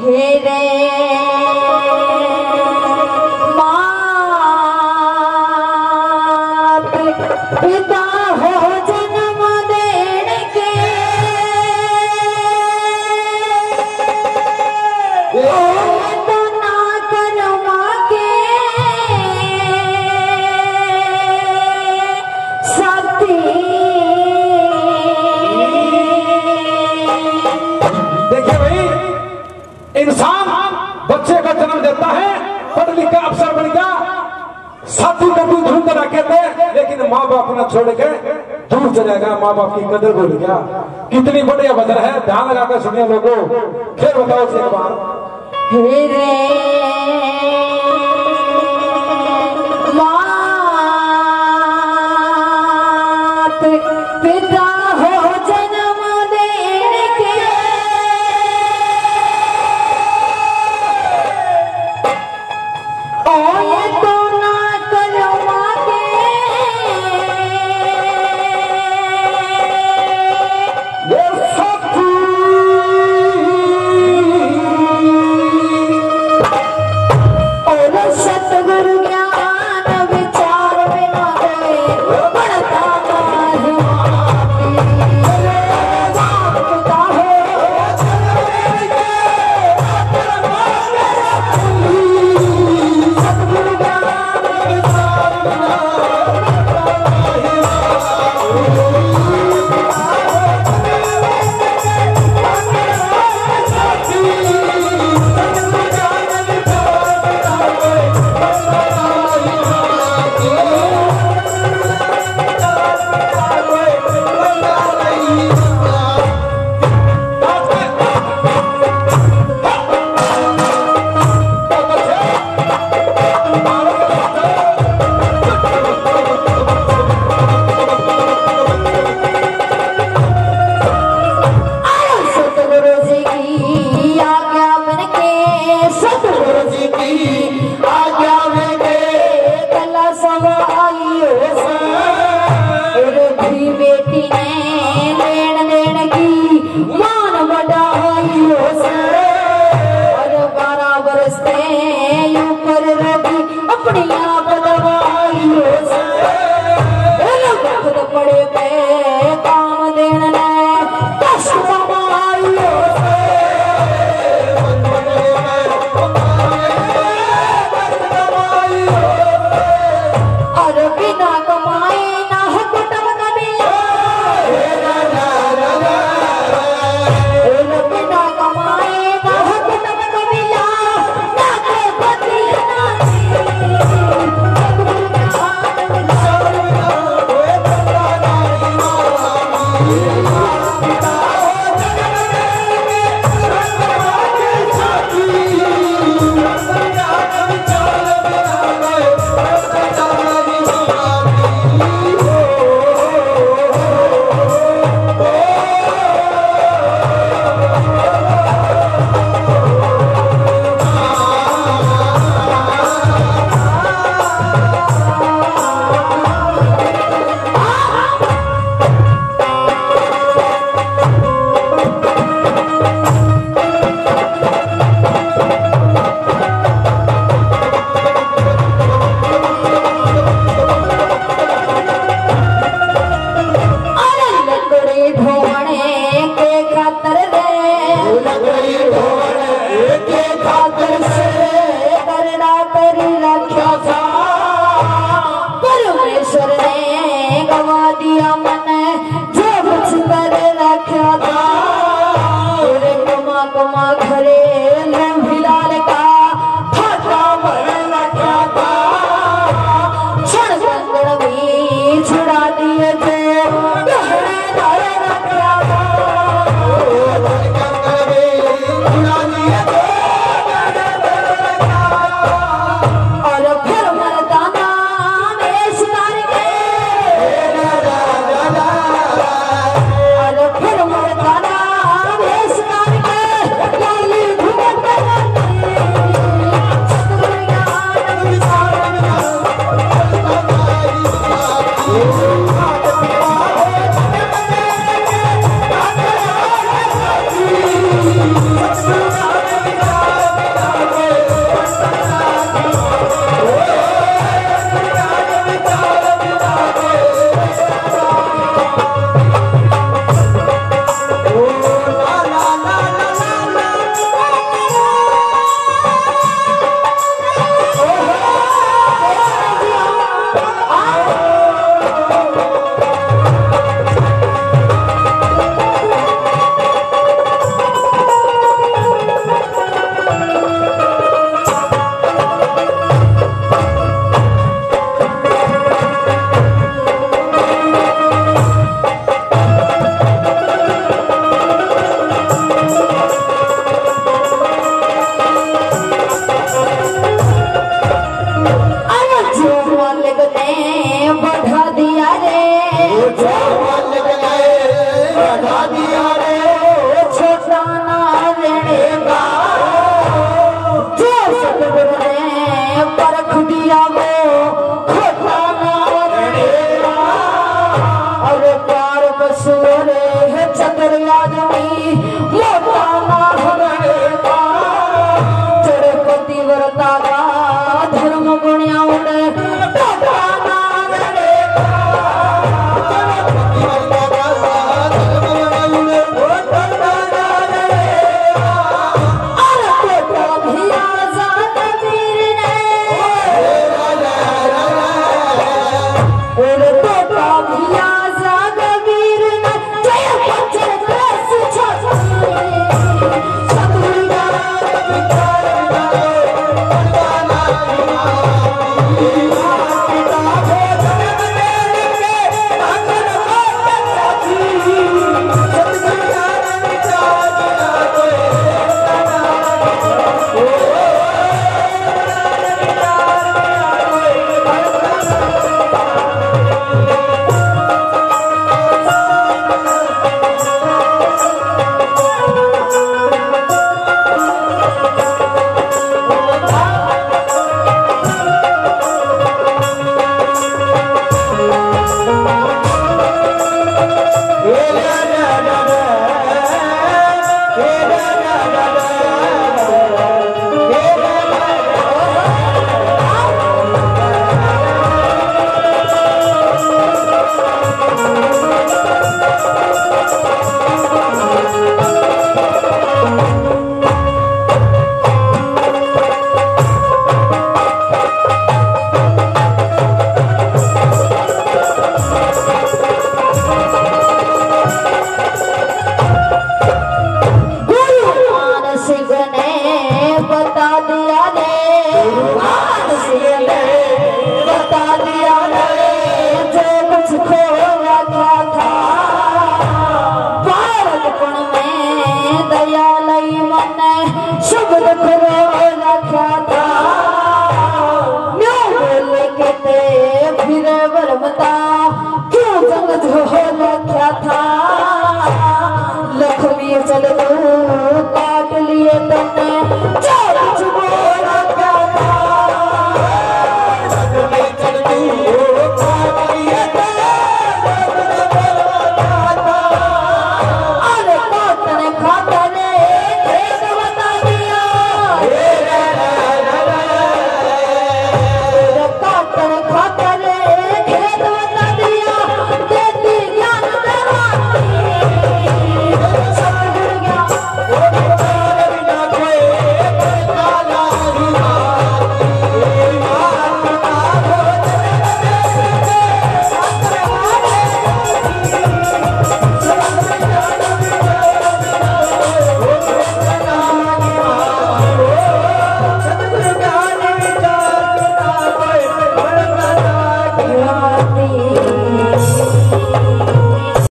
हेरे मात पिता हो जन्म देने के तो ना कर्मा के साथी। देखिए भाई, इंसान बच्चे का जन्म देता है, पढ़ लिख कर अफसर बन गया, साथी कभी धूम करा कहते, लेकिन माँ बाप न छोड़ के दूर चलेगा, माँ बाप की कदर भूल गया। कितनी बढ़िया वजह है, ध्यान लगाकर सुनिए लोगों। फिर बताओ एक बार। हेरे मात पिता हो जन्म देने के ओए तो ना कर्मा के ये साथी और सतगुरु ज्ञान विचार बिना गए बढ़ता पिता हो सतगुरु ज्ञान सतगुरु जी की आज्ञा बन के सतगुरु जी की आज्ञा बन के कला सब आइयो भी बेटी ने लेन देन की मान बढ़ाइयो और 12 बरस से ऊपर रखी अपनी आप दवाइयो खुद पड़े पे काम देन ने कष्ट कमाइयो और बिना कमाए ना है कुटुंब कबीला बिना कमाए ना है कुटुंब कबीला ना के पति ना सोरे है चतर आदमी मोटा ना हरे जड़पति व्रता का धर्म गुणिया उड़े टोटा ना रे चल काट लिए तने